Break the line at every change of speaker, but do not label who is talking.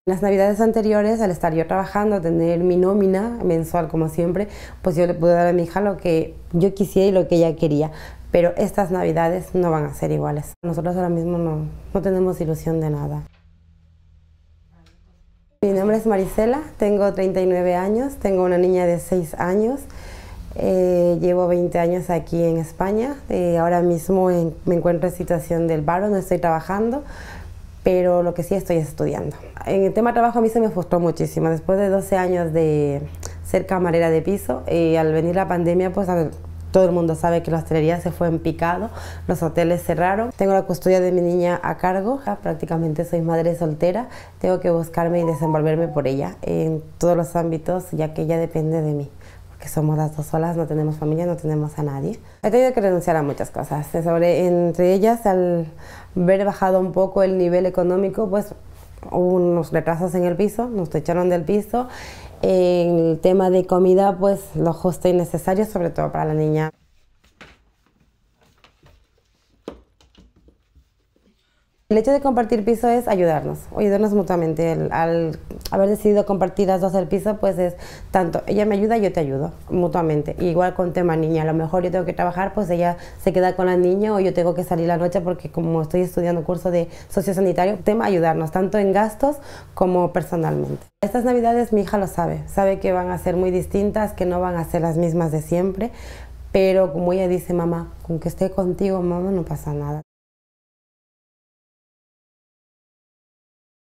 En las navidades anteriores, al estar yo trabajando, tener mi nómina mensual como siempre, pues yo le pude dar a mi hija lo que yo quisiera y lo que ella quería. Pero estas navidades no van a ser iguales. Nosotros ahora mismo no tenemos ilusión de nada. Mi nombre es Marisela, tengo 39 años, tengo una niña de 6 años. Llevo 20 años aquí en España. Ahora mismo me encuentro en situación del paro, no estoy trabajando, pero lo que sí estoy estudiando. En el tema trabajo a mí se me frustró muchísimo. Después de 12 años de ser camarera de piso, al venir la pandemia, pues todo el mundo sabe que la hostelería se fue en picado, los hoteles cerraron. Tengo la custodia de mi niña a cargo, prácticamente soy madre soltera, tengo que buscarme y desenvolverme por ella en todos los ámbitos, ya que ella depende de mí. Que somos las dos solas, no tenemos familia, no tenemos a nadie. He tenido que renunciar a muchas cosas, entre ellas al ver bajado un poco el nivel económico, pues hubo unos retrasos en el piso, nos echaron del piso. En el tema de comida, pues lo justo y necesario, sobre todo para la niña. El hecho de compartir piso es ayudarnos mutuamente. Al haber decidido compartir las dos el piso, pues es tanto ella me ayuda y yo te ayudo mutuamente. Igual con tema niña, a lo mejor yo tengo que trabajar, pues ella se queda con la niña o yo tengo que salir la noche porque como estoy estudiando curso de sociosanitario, tema ayudarnos tanto en gastos como personalmente. Estas navidades mi hija lo sabe que van a ser muy distintas, que no van a ser las mismas de siempre, pero como ella dice, mamá, con que esté contigo, mamá, no pasa nada.